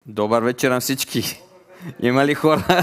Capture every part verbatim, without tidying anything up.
Добър вечер на всички! Има ли хора?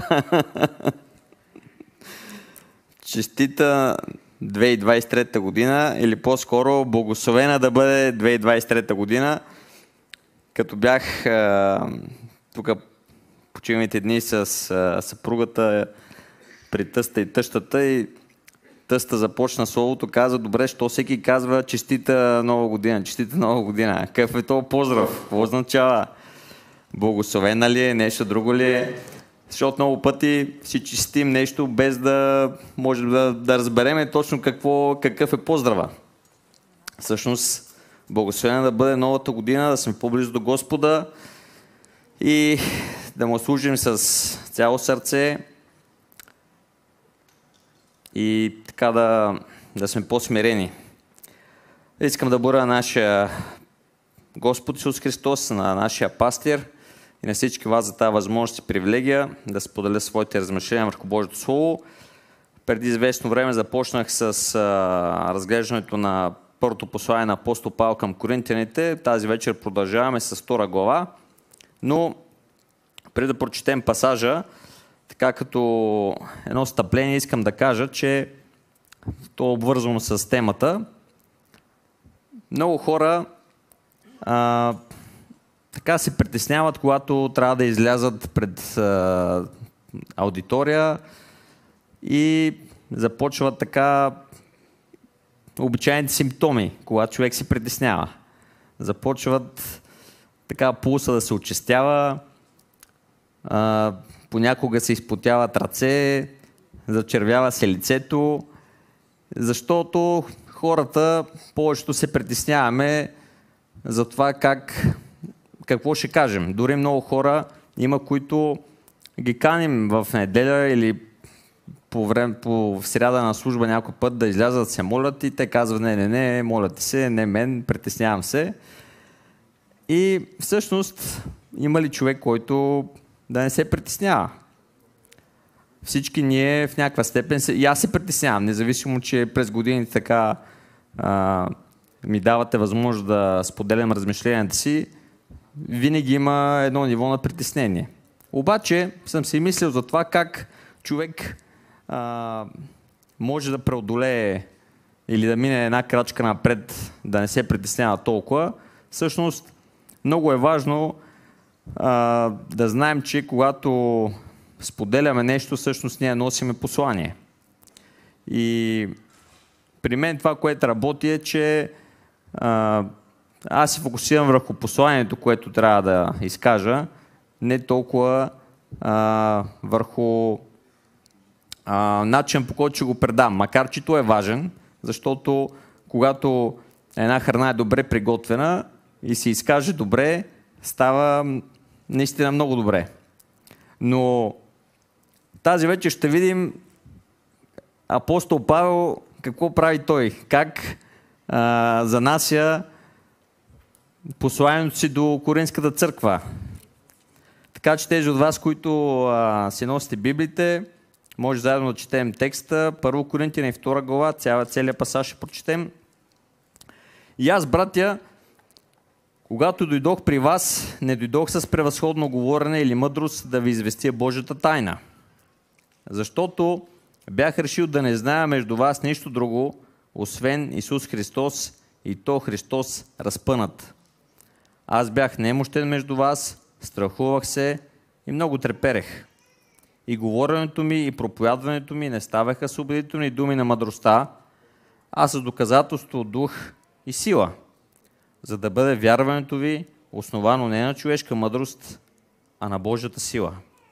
Честита две хиляди двадесет и трета година, или по-скоро благословена да бъде две хиляди двадесет и трета година. Като бях а, тук почивните дни с а, съпругата при тъста и тъщата, и тъста започна словото, каза: добре, що всеки казва честита нова година, честита нова година. Какъв е този поздрав? Какво означава? Благословена ли е? Нещо друго ли е? Защото много пъти си честим нещо, без да можем да, да разбереме точно какво, какъв е поздрава. Всъщност, благословена да бъде новата година, да сме по-близо до Господа и да му служим с цяло сърце и така да, да сме по-смирени. Искам да бъда на нашия Господ Исус Христос, на нашия пастир и на всички вас за тази възможност и привилегия да споделя своите размишления върху Божието Слово. Преди известно време започнах с а, разглеждането на първото послание на апостол Павел към Коринтяните. Тази вечер продължаваме с втора глава, но преди да прочетем пасажа, така като едно встъпление, искам да кажа, че то е обвързано с темата. Много хора а, така се притесняват, когато трябва да излязат пред а, аудитория и започват така обичайните симптоми, когато човек се притеснява. Започват така пулса да се очистява, а, понякога се изпотяват ръце, зачервява се лицето, защото хората повечето се притесняваме за това как, какво ще кажем. Дори много хора има, които ги каним в неделя или по, време, по сряда на служба някой път да излязат да се молят и те казват: не, не, не, молят се, не мен, притеснявам се. И всъщност има ли човек, който да не се притеснява? Всички ние в някаква степен се... И аз се притеснявам, независимо, че през годините така а, ми давате възможност да споделям размишленията си, винаги има едно ниво на притеснение. Обаче съм си мислил за това как човек а, може да преодолее или да мине една крачка напред, да не се притеснява толкова. Всъщност много е важно а, да знаем, че когато споделяме нещо, всъщност ние носиме послание. И при мен това, което работи, е, че а, аз се фокусирам върху посланието, което трябва да изкажа, не толкова а, върху а, начин, по който ще го предам. Макар че то е важен, защото когато една храна е добре приготвена и се изкаже добре, става наистина много добре. Но тази вечер ще видим апостол Павел какво прави той, как а, занася посланието си до Коринската църква. Така че тези от вас, които а, си носите Библите, може заедно да четем текста. Първо Коринтяни втора глава, цяла, целият пасаж ще прочетем. И аз, братя, когато дойдох при вас, не дойдох с превъзходно говорене или мъдрост да ви известя Божията тайна. Защото бях решил да не зная между вас нищо друго, освен Исус Христос и то Христос разпънат. Аз бях немощен между вас, страхувах се и много треперех. И говоренето ми и проповядването ми не ставаха с убедителни думи на мъдростта, а с доказателство от дух и сила, за да бъде вярването ви основано не на човешка мъдрост, а на Божията сила.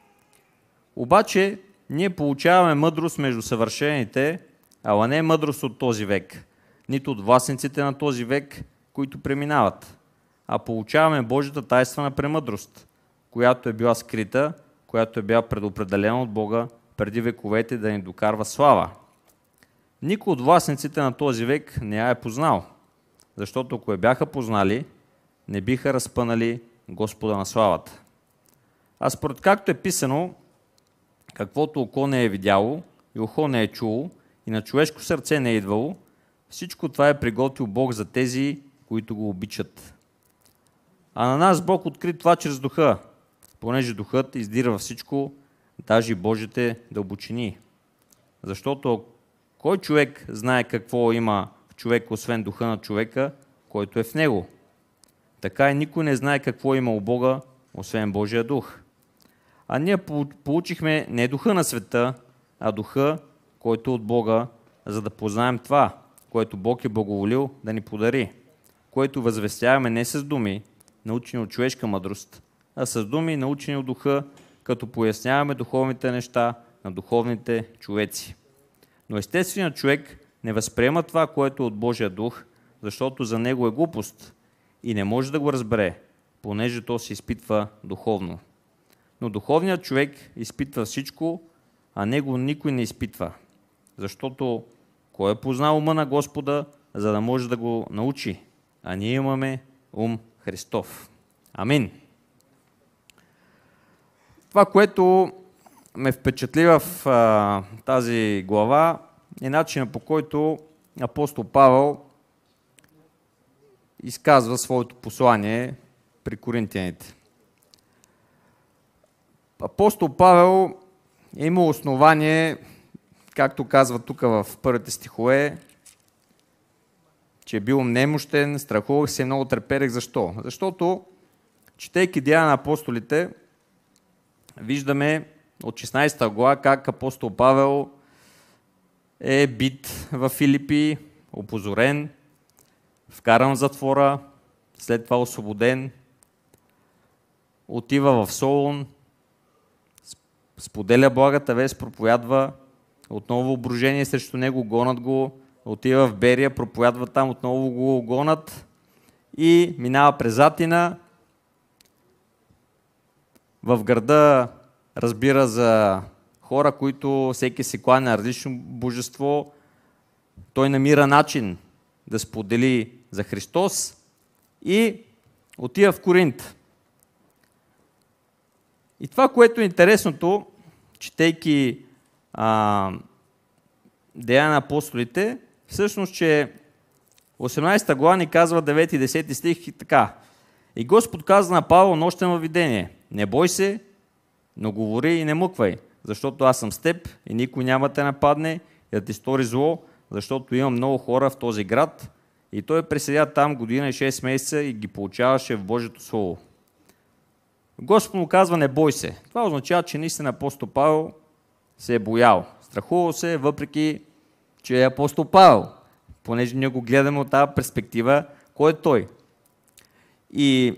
Обаче ние получаваме мъдрост между съвършените, ала не мъдрост от този век, нито от властниците на този век, които преминават, а получаваме Божията тайнствена премъдрост, която е била скрита, която е била предопределена от Бога преди вековете да ни докарва слава. Никой от властниците на този век не я е познал, защото ако я бяха познали, не биха разпънали Господа на славата. А според както е писано, каквото око не е видяло и ухо не е чуло и на човешко сърце не е идвало, всичко това е приготвил Бог за тези, които го обичат. А на нас Бог откри това чрез духа, понеже духът издира във всичко, даже и Божите дълбочини. Защото кой човек знае какво има в човека, освен духа на човека, който е в него? Така и никой не знае какво има у Бога, освен Божия дух. А ние получихме не духа на света, а духа, който е от Бога, за да познаем това, което Бог е благоволил да ни подари, което възвестяваме не с думи, научени от човешка мъдрост, а с думи, научени от духа, като поясняваме духовните неща на духовните човеци. Но естественият човек не възприема това, което е от Божия дух, защото за него е глупост и не може да го разбере, понеже то се изпитва духовно. Но духовният човек изпитва всичко, а него никой не изпитва. Защото кой е познал ума на Господа, за да може да го научи? А ние имаме ум Христов. Амин. Това, което ме впечатли в а, тази глава, е начинът, по който апостол Павел изказва своето послание при коринтияните. Апостол Павел е имал основание, както казва тук в първите стихове, че е бил немощен, страхувах се, много треперех. Защо? Защото, четейки Деяния на апостолите, виждаме от шестнадесета глава как апостол Павел е бит в Филипи, опозорен, вкаран в затвора, след това освободен, отива в Солун, споделя благата вест, проповядва, отново обрушение срещу него, гонат го, отива в Берия, проповядва там, отново го гонат и минава през Атина. В града разбира за хора, които всеки се кланя на различно божество. Той намира начин да сподели за Христос и отива в Коринт. И това, което е интересното, четейки а, Деяния на апостолите, всъщност, че осемнадесета глава ни казва девети и десети стих и така. И Господ каза на Павел нощем във видение: не бой се, но говори и не мъквай, защото аз съм с теб и никой няма да те нападне и да ти стори зло, защото имам много хора в този град. И той преседя там година и шест месеца и ги получаваше в Божието Слово. Господ му казва: не бой се. Това означава, че наистина апостол Павел се е боял. Страхувал се, въпреки че е апостол Павел. Понеже ние го гледаме от тази перспектива, кой е той? И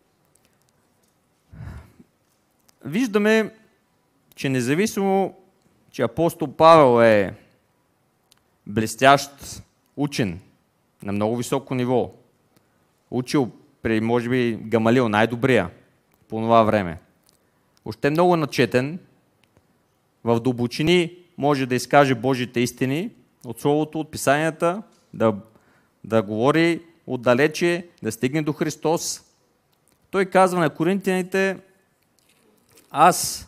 виждаме, че независимо, че апостол Павел е блестящ учен на много високо ниво, учил при, може би, Гамалил, най-добрия по това време, още много начетен, в дълбочини може да изкаже Божите истини от Словото, от Писанията, да, да говори отдалече, да стигне до Христос. Той казва на коринтияните: аз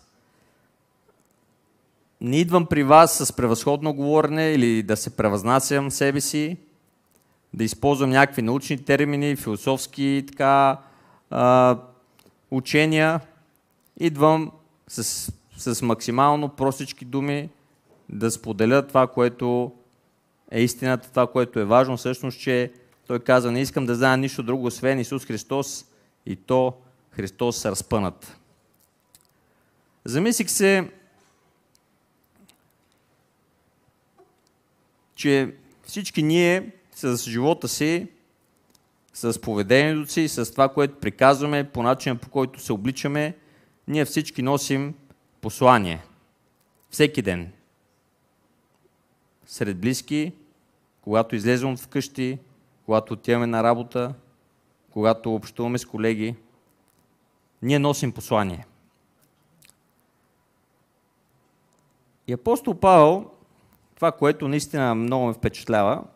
не идвам при вас с превъзходно говорене или да се превъзнасям себе си, да използвам някакви научни термини, философски така, а, учения. Идвам с, с максимално простички думи да споделя това, което е истината, това, което е важно. Всъщност, че той казва: не искам да знам нищо друго, освен Исус Христос и то Христос разпънат. Замислих се, че всички ние с живота си, с поведението си, с това, което приказваме, по начина, по който се обличаме, ние всички носим послание. Всеки ден. Сред близки, когато излезем от вкъщи, когато отиваме на работа, когато общуваме с колеги, ние носим послание. И апостол Павел, това, което наистина много ме впечатлява,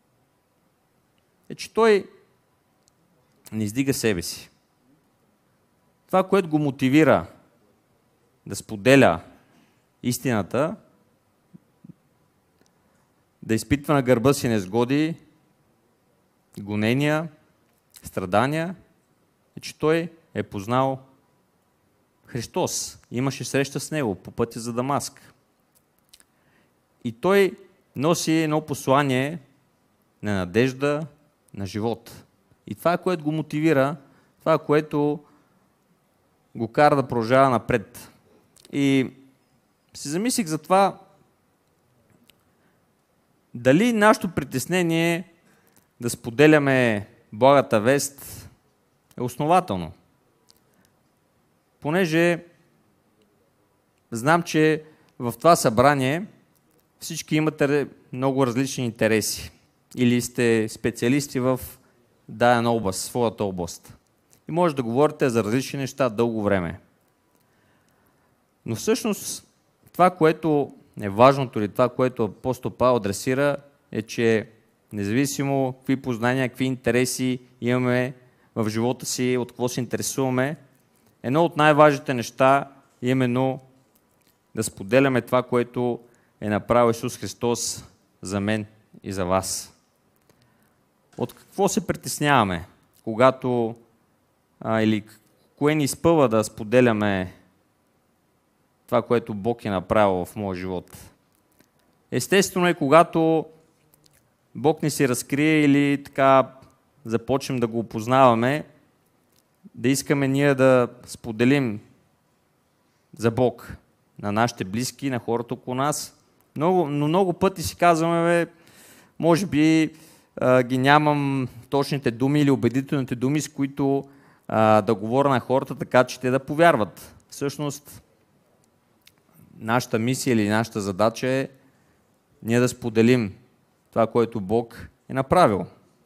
е, че той не издига себе си. Това, което го мотивира да споделя истината, да изпитва на гърба си незгоди, гонения, страдания, е, че той е познал Христос. Имаше среща с него по пътя за Дамаск. И той носи едно послание на надежда, на живот. И това, което го мотивира, това, което го кара да продължава напред. И си замислих за това, дали нашето притеснение да споделяме благата вест е основателно. Понеже знам, че в това събрание всички имате много различни интереси или сте специалисти в дадена област, своята област. И може да говорите за различни неща дълго време. Но всъщност това, което е важното или това, което апостол Павел адресира, е, че независимо какви познания, какви интереси имаме в живота си, от какво се интересуваме, едно от най-важните неща е именно да споделяме това, което е направил Исус Христос за мен и за вас. От какво се притесняваме, когато а, или кое ни изпъва да споделяме това, което Бог е направил в моя живот? Естествено е, когато Бог ни се разкрие или така започнем да го опознаваме, да искаме ние да споделим за Бог на нашите близки, на хората около нас. Много, но много пъти си казваме, бе, може би а, ги нямам точните думи или убедителните думи, с които а, да говоря на хората, така че те да повярват. Всъщност, нашата мисия или нашата задача е ние да споделим това, което Бог е направил.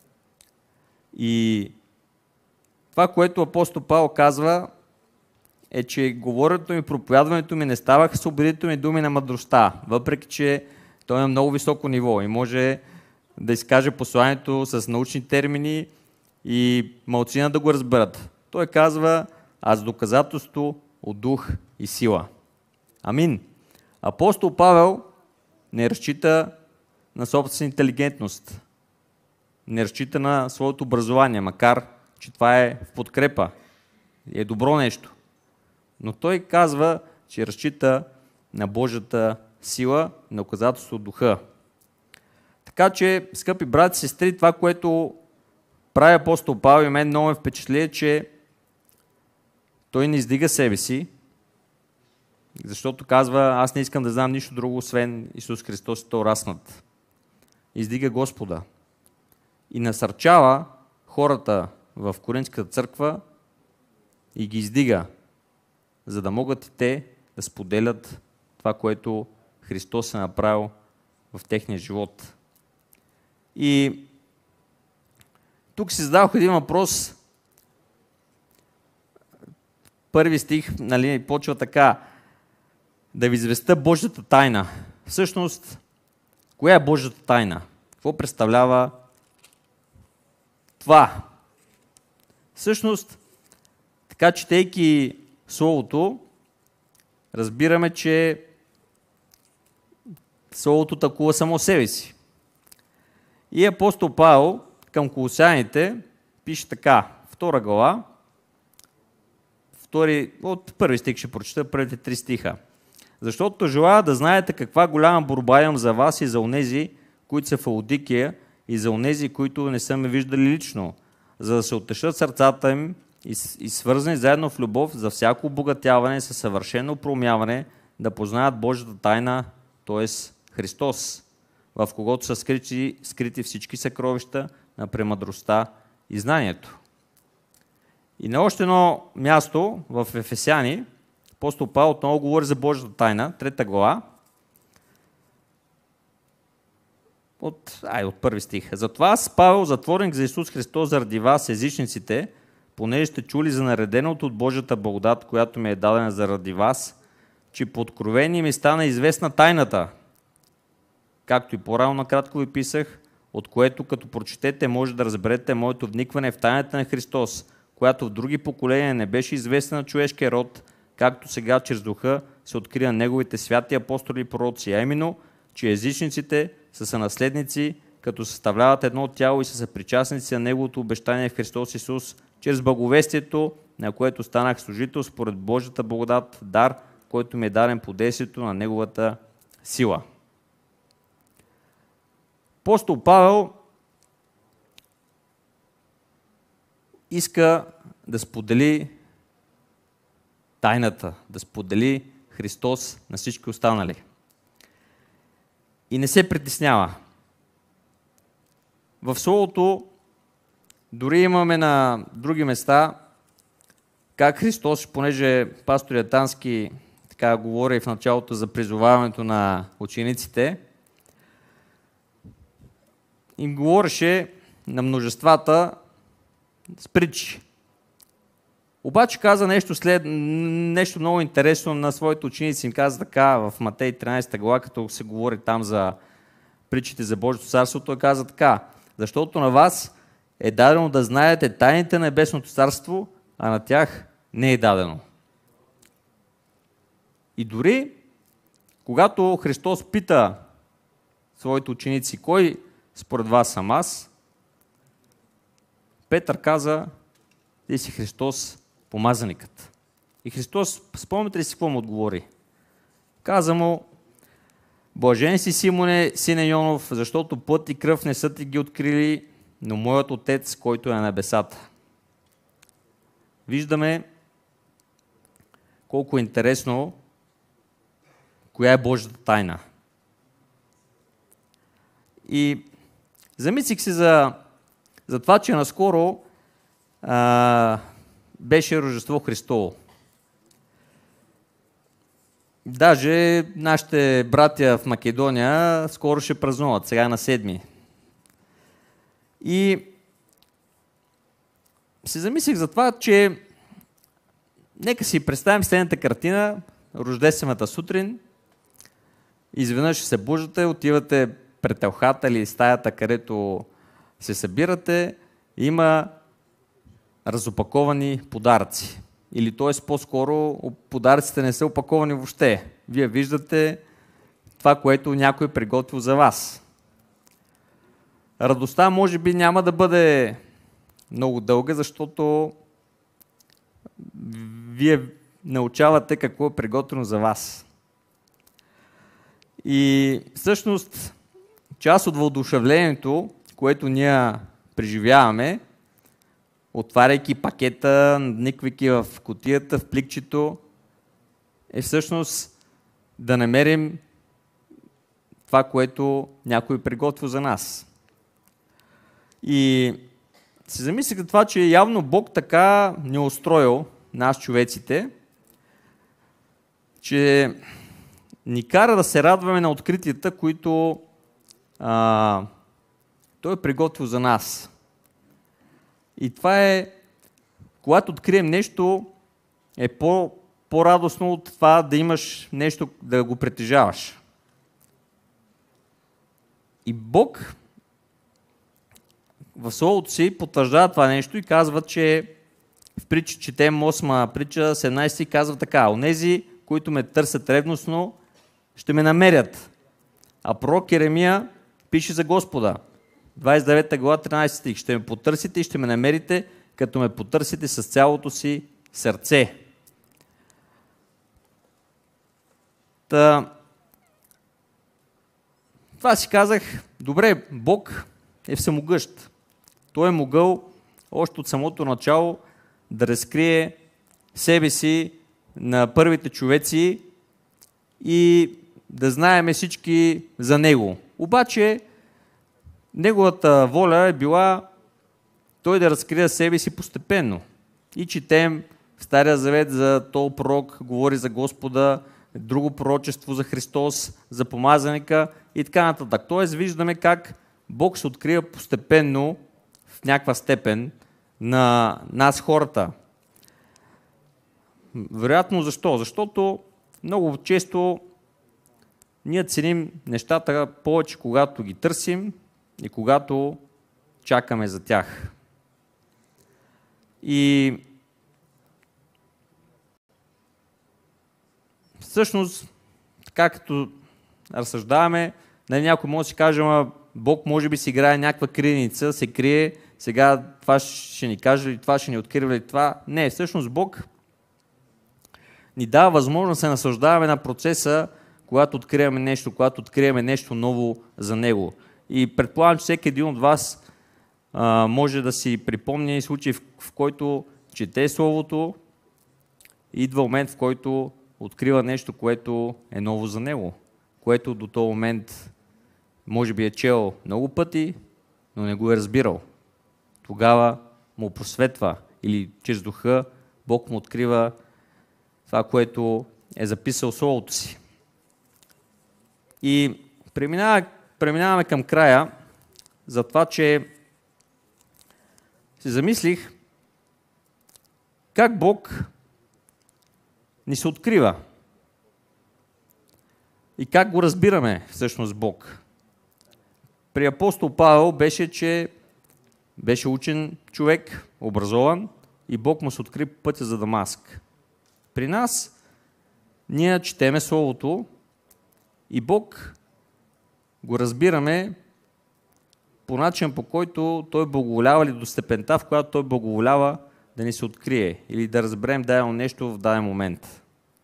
И това, което апостол Павел казва, е, че говоренето ми, проповядването ми не ставаха с убедителни думи на мъдростта, въпреки че той е на много високо ниво и може да изкаже посланието с научни термини и малцина да го разберат. Той казва, а с доказателство от дух и сила. Амин. Апостол Павел не разчита на собствена интелигентност, не разчита на своето образование, макар че това е в подкрепа, е добро нещо. Но той казва, че разчита на Божията сила, на доказателство от духа. Така че, скъпи брати и сестри, това, което прави апостол Павел и мен много ме впечатли, че той не издига себе си, защото казва, аз не искам да знам нищо друго, освен Исус Христос и то раснат. Издига Господа и насърчава хората в Коринтската църква и ги издига, за да могат и те да споделят това, което Христос е направил в техния живот. И тук си зададох един въпрос. Първи стих, нали, почва така: да ви известя Божията тайна. Всъщност, коя е Божията тайна? Какво представлява това? Всъщност, така четейки Словото, разбираме, че Словото тълкува само себе си. И апостол Павел към колосяните пише така, втора глава, втори, от първи стих ще прочета, първите три стиха. Защото желая да знаете каква голяма борба имам за вас и за онези, които са в Лаодикия, и за онези, които не са ме виждали лично, за да се утешат сърцата им и, и свързани заедно в любов за всяко обогатяване със съвършено промяване, да познаят Божията тайна, т.е. Христос, в когото са скрити, скрити всички съкровища на премъдростта и знанието. И на още едно място в Ефесяни апостол Павел отново говори за Божията тайна, трета глава, от, ай, от първи стих. Затова аз, Павел, затворник за Исус Христос заради вас, езичниците, понеже сте чули за нареденото от Божията благодат, която ми е дадена заради вас, че по откровение ми стана известна тайната, както и по-рано накратко ви писах, от което като прочетете може да разберете моето вникване в тайната на Христос, която в други поколения не беше известна на човешкия род, както сега чрез духа се открия на неговите святи апостоли и пророци, а именно, че езичниците са сънаследници като съставляват едно тяло и са съпричастници на Неговото обещание в Христос Исус, чрез благовестието, на което станах служител според Божията благодат, дар, който ми е даден по действието на Неговата сила. Апостол Павел иска да сподели тайната, да сподели Христос на всички останали. И не се притеснява. В Словото дори имаме на други места как Христос, понеже пастор Ятански така говори в началото за призоваването на учениците, им говореше на множествата с притчи. Обаче каза нещо, след, нещо много интересно на своите ученици. Им каза така в Матей тринадесета глава, като се говори там за притчите за Божието царство, той каза така: защото на вас е дадено да знаете тайните на Небесното царство, а на тях не е дадено. И дори, когато Христос пита своите ученици, кой според вас съм аз, Петър каза: ти си Христос, помазаникът. И Христос, спомняте ли си какво му отговори? Каза му: блажен си, Симоне, сине Йонов, защото плът и кръв не са ти ги открили, но моят Отец, който е на небесата. Виждаме колко е интересно коя е Божията тайна. И замислих се за, за това, че наскоро а, беше Рождество Христово. Даже нашите братя в Македония скоро ще празнуват, сега на седми. И се замислих за това, че нека си представим следната картина: рождествената сутрин, изведнъж се събуждате, отивате пред елхата или стаята, където се събирате, има разопаковани подаръци. Или т.е. по-скоро подаръците не са опаковани въобще. Вие виждате това, което някой е приготвил за вас. Радостта може би няма да бъде много дълга, защото вие научавате какво е приготвено за вас. И всъщност част от въодушевлението, което ние преживяваме, отваряйки пакета, надниквайки в кутията, в пликчето, е всъщност да намерим това, което някой приготвил за нас. И се замислих за това, че явно Бог така ни е устроил нас, човеците, че ни кара да се радваме на откритията, които а, Той е приготвил за нас. И това е, когато открием нещо, е по, по-радостно от това да имаш нещо, да го притежаваш. И Бог в Словото си потвърждава това нещо и казва, че в притча, четем осма притча, седемнадесети, казва така: онези, които ме търсят ревностно, ще ме намерят. А пророк Еремия пише за Господа. двадесет и девета глава, тринадесети стих: ще ме потърсите и ще ме намерите, като ме потърсите с цялото си сърце. Та, това си казах, добре, Бог е всемогъщ. Той е могъл още от самото начало да разкрие себе си на първите човеци и да знаеме всички за Него. Обаче, Неговата воля е била Той да разкрие себе си постепенно. И четем в Стария Завет за този пророк, говори за Господа, друго пророчество за Христос, за помазаника и така нататък. Тоест виждаме как Бог се открива постепенно в някаква степен на нас, хората. Вероятно защо? Защото много често ние ценим нещата повече, когато ги търсим и когато чакаме за тях. И всъщност, така като разсъждаваме, някой може да си каже: ама Бог може би си играе някаква криеница, се крие, сега това ще ни каже ли, това ще ни открива ли това. Не, всъщност Бог ни дава възможност да се наслаждаваме на процеса, когато откриваме нещо, когато откриваме нещо ново за Него. И предполагам, че всеки един от вас а, може да си припомни случай, в, в който чете Словото, идва момент, в който открива нещо, което е ново за него, което до този момент може би е чел много пъти, но не го е разбирал. Тогава му просветва или чрез духа Бог му открива това, което е записал в Словото си. И преминаваме, преминаваме към края за това, че се замислих как Бог ни се открива и как го разбираме всъщност Бог. При апостол Павел беше, че беше учен човек, образован и Бог му се откри пътя за Дамаск. При нас ние четеме Словото и Бог го разбираме по начин, по който Той благоволява или до степента, в която Той благоволява да ни се открие или да разберем дадено нещо в даден момент.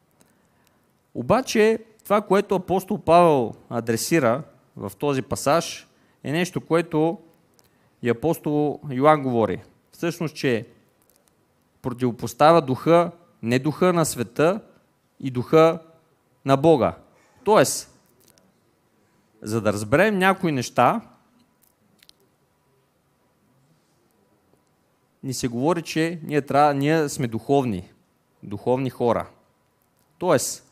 Обаче това, което апостол Павел адресира в този пасаж, е нещо, което и апостол Йоан говори. Всъщност, че противопоставя духа, не духа на света и духа на Бога. Тоест, за да разберем някои неща, ни се говори, че ние, трябва, ние сме духовни, духовни хора. Тоест,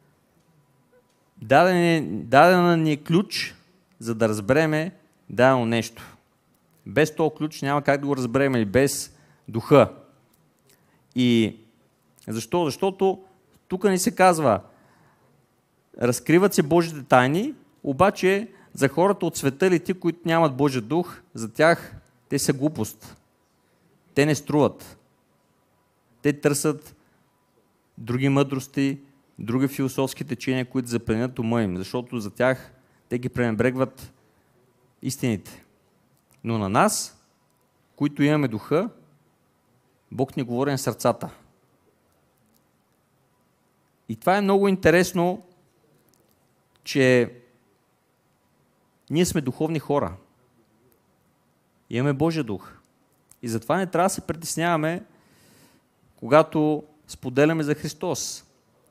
даден, даден ни е ключ, за да разбереме дадено нещо. Без този ключ няма как да го разберем или без духа. И защо? Защото тук ни се казва, разкриват се Божите тайни, обаче за хората от света или ти, които нямат Божия дух, за тях те са глупост. Те не струват. Те търсят други мъдрости, други философски течения, които запленят ума им, защото за тях те ги пренебрегват истините. Но на нас, които имаме духа, Бог ни говори на сърцата. И това е много интересно, че ние сме духовни хора. Имаме Божия дух. И затова не трябва да се притесняваме, когато споделяме за Христос.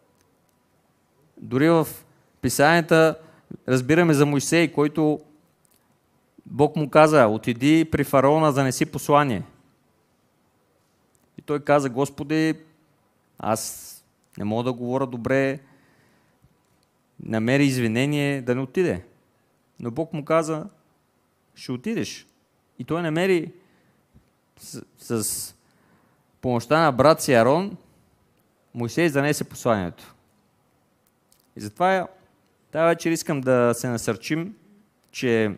Дори в писанията разбираме за Мойсей, който Бог му каза, отиди при фараона, занеси послание. И той каза, Господи, аз не мога да говоря добре, намери извинение да не отиде. Но Бог му каза, ще отидеш. И той намери с, с помощта на брат си Арон, Мойсей занесе посланието. И затова тази вечер искам да се насърчим, че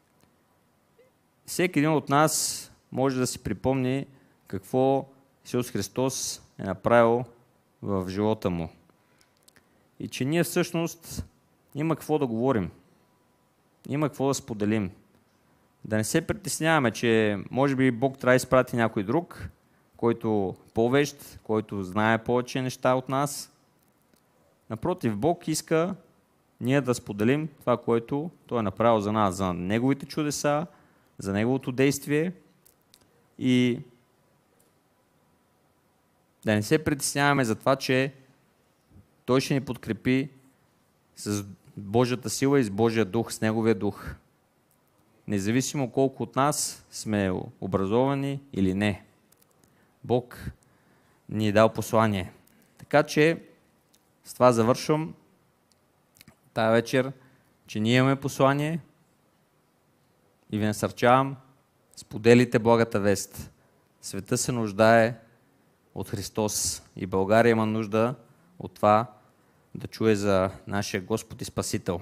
всеки един от нас може да си припомни какво Исус Христос е направил в живота му. И че ние всъщност има какво да говорим. Има какво да споделим. Да не се притесняваме, че може би Бог трябва да изпрати някой друг, който по-вещ, който знае повече неща от нас. Напротив, Бог иска ние да споделим това, което Той е направил за нас, за Неговите чудеса, за Неговото действие и да не се притесняваме за това, че Той ще ни подкрепи с Божията сила и с Божия дух, с Неговия дух. Независимо колко от нас сме образовани или не. Бог ни е дал послание. Така че с това завършвам тая вечер, че ние имаме послание и ви насърчавам, споделите благата вест. Света се нуждае от Христос и България има нужда от това да чуе за нашия Господ и Спасител.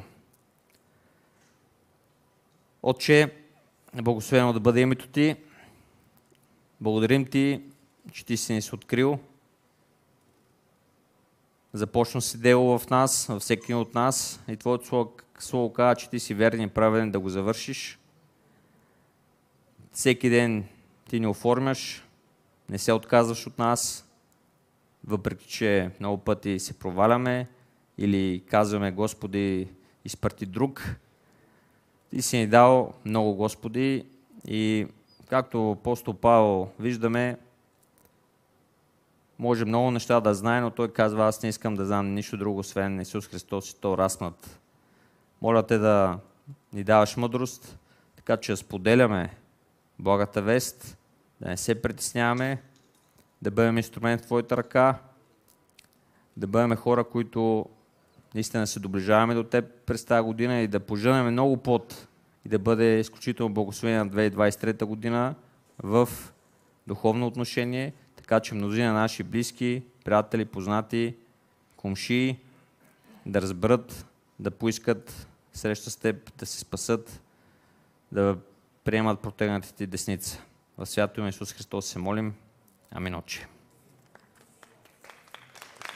Отче, благословено да бъде името Ти. Благодарим Ти, че Ти си ни се открил. Започна си дело в нас, във всеки от нас и Твоето Слово Слово казва, че ти си верен и праведен да го завършиш. Всеки ден ти ни оформяш, не се отказваш от нас, въпреки че много пъти се проваляме или казваме: Господи, изпрати друг. Ти си ни дал много, Господи, и както апостол Павел виждаме, може много неща да знае, но той казва: аз не искам да знам нищо друго, освен Исус Христос и то разпнат. Моля те да ни даваш мъдрост, така че да споделяме благата вест, да не се притесняваме, да бъдем инструмент в Твоята ръка, да бъдем хора, които наистина се доближаваме до Теб през тази година и да пожънем много плод и да бъде изключително благословение на две хиляди двадесет и трета година в духовно отношение, така че мнозина наши близки, приятели, познати, комшии да разберат, да поискат среща с Теб, да се спасат, да приемат протегнатите ти десница. В свято име Исус Христос се молим. Амин, Отче.